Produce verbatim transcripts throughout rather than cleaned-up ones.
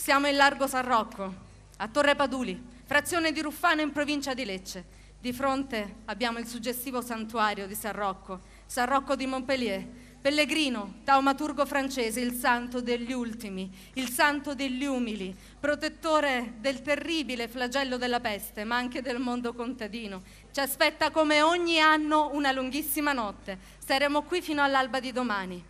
Siamo in Largo San Rocco, a Torre Paduli, frazione di Ruffano in provincia di Lecce. Di fronte abbiamo il suggestivo santuario di San Rocco, San Rocco di Montpellier, pellegrino, taumaturgo francese, il santo degli ultimi, il santo degli umili, protettore del terribile flagello della peste, ma anche del mondo contadino. Ci aspetta come ogni anno una lunghissima notte. Saremo qui fino all'alba di domani.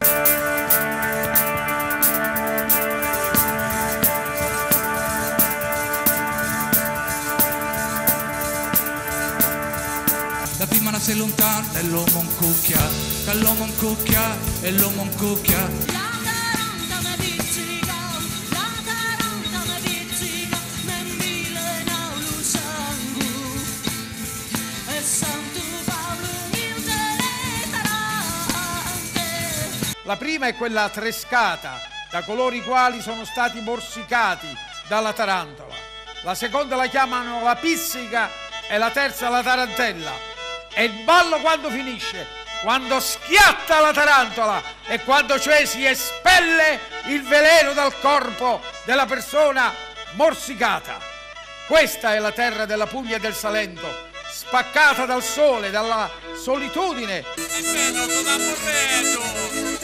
La prima non si lontana e l'uomo un cucchia, che l'uomo un cucchia e l'uomo un cucchia. La taranta mi pizzica, la taranta mi pizzica, nel milenio lo sangue, e Santo Paolo il delle tarante. La prima è quella trescata, da coloro i quali sono stati morsicati dalla tarantola. La seconda la chiamano la pizzica e la terza la tarantella. E il ballo quando finisce? Quando schiatta la tarantola e quando cioè si espelle il veleno dal corpo della persona morsicata. Questa è la terra della Puglia e del Salento, spaccata dal sole, dalla solitudine. E bello, sto da morendo!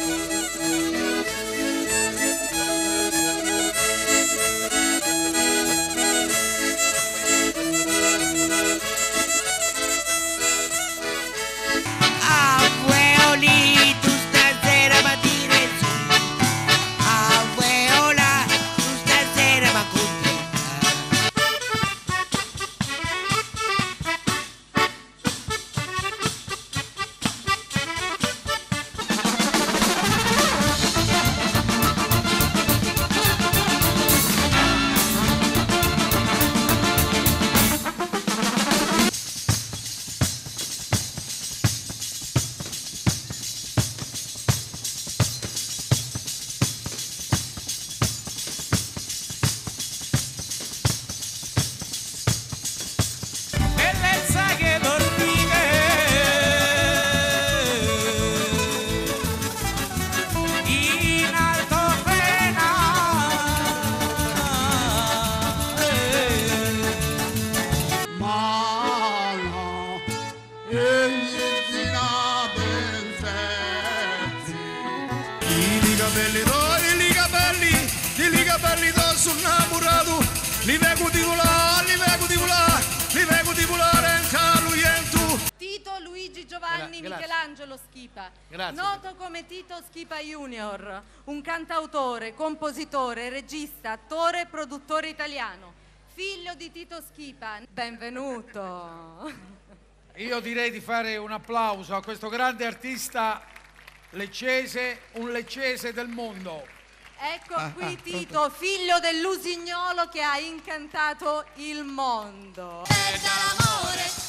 capelli, dai, i capelli, i capelli da sono innamorato, li vengo di volare, li vengo di volare, li vengo di volare in calo e tu. Tito Luigi Giovanni Gra- Michelangelo Schipa, Grazie. noto come Tito Schipa Junior, un cantautore, compositore, regista, attore e produttore italiano, figlio di Tito Schipa. Benvenuto. Io direi di fare un applauso a questo grande artista leccese, un leccese del mondo. Ecco Ah, qui ah, Tito, figlio dell'usignolo che ha incantato il mondo. E dall'amore